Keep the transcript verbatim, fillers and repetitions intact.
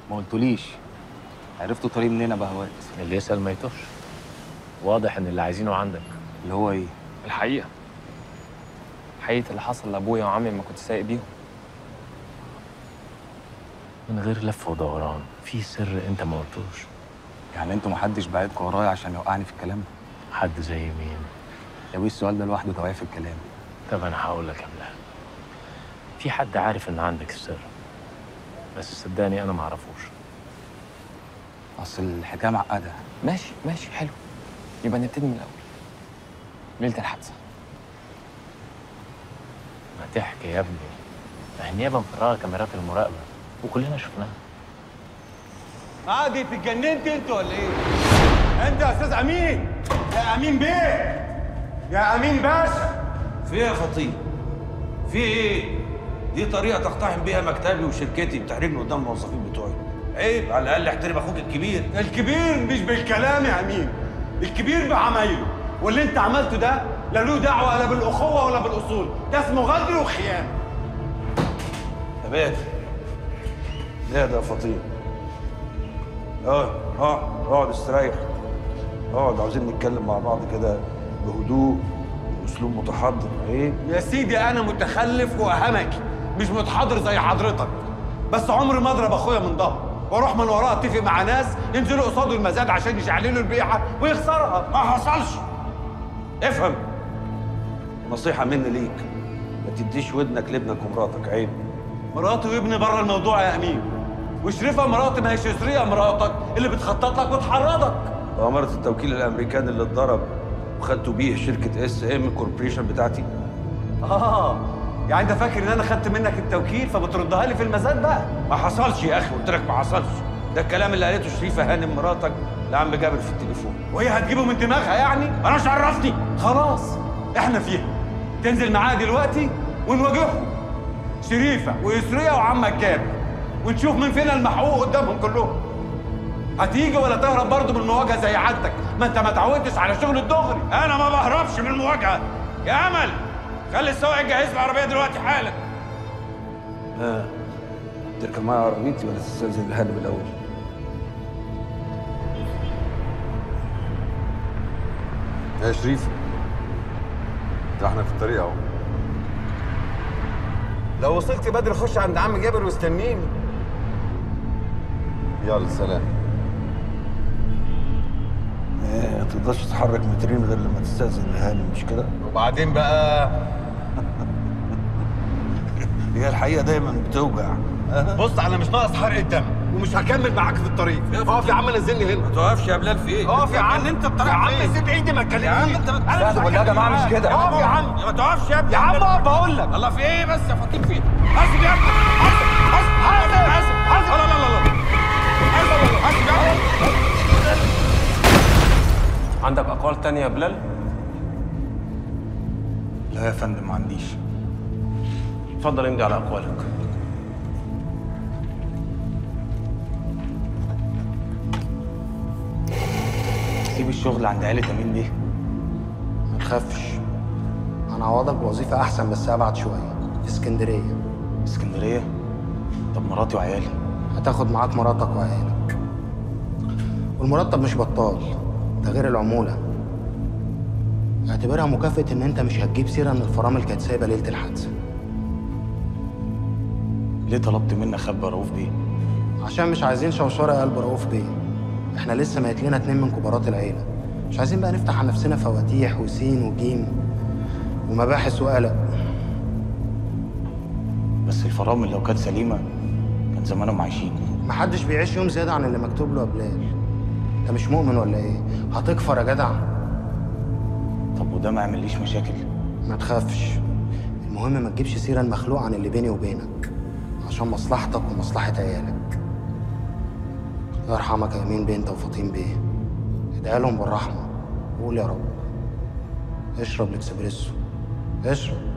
ما قلتوليش. عرفتوا طريق منين يا بهوات؟ اللي يسأل ما يتوهش. واضح ان اللي عايزينه عندك. اللي هو ايه؟ الحقيقة حقيقة اللي حصل لأبويا وعمي لما كنت سايق بيهم. من غير لف ودوران، في سر انت ما قلتوش. يعني انتوا محدش بعتكوا ورايا عشان يوقعني في الكلام؟ حد زي مين؟ يا وي السؤال ده لوحده توعية في الكلام. طب انا هقول لك يا بلال. في حد عارف ان عندك السر، بس صدقني انا ما اعرفوش. اصل الحكايه معقده. ماشي ماشي حلو، يبقى نبتدي من الأول. ليلة الحادثة. ما تحكي يا ابني. ما هي النيابه مفرغه كاميرات المراقبه وكلنا شفناها. عادي اتجننت انت ولا ايه؟ انت يا استاذ امين، يا امين بيه، يا امين باشا. في ايه يا فطين؟ في ايه؟ دي طريقة تقتحم بيها مكتبي وشركتي بتحرجني قدام الموظفين بتوعي. عيب، على الأقل احترم أخوك الكبير. الكبير مش بالكلام يا امين، الكبير بعمايله، واللي انت عملته ده لا له دعوة لا بالأخوة ولا بالأصول، ده اسمه غدر وخيانة. يا باشا ليه ده يا فطين؟ اقعد اقعد اقعد استريح. اقعد، عاوزين نتكلم مع بعض كده بهدوء واسلوب متحضر. ايه؟ يا سيدي انا متخلف وهمكي، مش متحضر زي حضرتك، بس عمري ما اضرب اخويا من ظهره واروح من وراه اتفق مع ناس ينزلوا قصاده المزاد عشان يشعللوا البيعه ويخسرها. ما حصلش. افهم، نصيحة مني ليك، ما تديش ودنك لابنك ومراتك. عيب. مراتي وابني بره الموضوع يا امين، وشريفه مراتي ما هي شريفه مراتك اللي بتخطط لك وتحرضك. وأمارة التوكيل الأمريكاني اللي اتضرب وخدتوا بيه شركة اس ام كوربريشن بتاعتي. اه يعني انت فاكر ان انا خدت منك التوكيل فبتردها لي في المزاد بقى؟ ما حصلش يا اخي، قلت لك ما حصلش. ده الكلام اللي قالته شريفه هانم مراتك لعم جابر في التليفون. وهي هتجيبه من دماغها يعني؟ انا مش عرفني. خلاص احنا فيها، تنزل معايا دلوقتي ونواجههم، شريفه ويسريه وعمك جابر، ونشوف مين فينا المحقوق قدامهم كلهم. هتيجي ولا تهرب برضه من المواجهه زي عادتك؟ ما انت ما اتعودتش على شغل الدغري. انا ما بهربش من المواجهه يا امل. خلي السواق يجهز لي العربيه دلوقتي حالا. ها تركب معايا عربيتي ولا تستاذن الهانم الاول؟ يا شريف، ده احنا في الطريق اهو. لو وصلت بدري خش عند عم جابر واستنيني. يلا سلام. ايه، ما تقدرش تتحرك مترين غير لما تستاذن الهانم، مش كده؟ وبعدين بقى هي الحقيقه دايما بتوجع. بص انا مش ناقص حرق الدم ومش هكمل معاك في الطريق. اقف يا عم نزلني هنا. ما توقفش يا بلال. في ايه؟ اقف يا عم. انت الطريق يا عم فين؟ سيب ايدي ما تكلمنيش. يا عم انت انا مش والله يا جماعه مش كده. اقف يا عم. ما توقفش يا ابني. يا عم اقف بقول لك. الله، في ايه بس يا فطين؟ في حاسب يا ابني. حاسب حاسب حاسب حاسب. لا لا لا لا حاسب حاسب يا ابني. عندك أقوال تانية يا بلال؟ لا يا فندم ما عنديش. اتفضل امضي على اقوالك. سيب الشغل عند عيلة امين بيه. ما تخافش، انا هعوضك بوظيفه احسن بس ابعد شويه في اسكندريه. اسكندريه؟ طب مراتي وعيالي؟ هتاخد معاك مراتك وعيالك، والمرتب مش بطال، ده غير العموله. اعتبرها مكافأة ان انت مش هتجيب سيره ان الفرامل كانت سايبه ليله الحادثه. ليه طلبت مني اخبي رؤوف بيه؟ عشان مش عايزين شوشره يا قلب رؤوف بيه. احنا لسه ميت لنا اتنين من كبارات العيله، مش عايزين بقى نفتح على نفسنا فواتيح وسين وجيم ومباحث وقلق. بس الفرامل لو كانت سليمه كان زمانهم عايشين. محدش بيعيش يوم زياده عن اللي مكتوب له يا بلال. انت مش مؤمن ولا ايه؟ هتكفر يا جدع. طب وده ما يعمليش مشاكل؟ ما تخافش، المهم ما تجيبش سيره المخلوق عن اللي بيني وبينك، عشان مصلحتك ومصلحه عيالك. الله يرحمك يا امين بيه انت وفطين بيه، ادعي لهم بالرحمه وقول يا رب. اشرب الاكسبريسو، اشرب.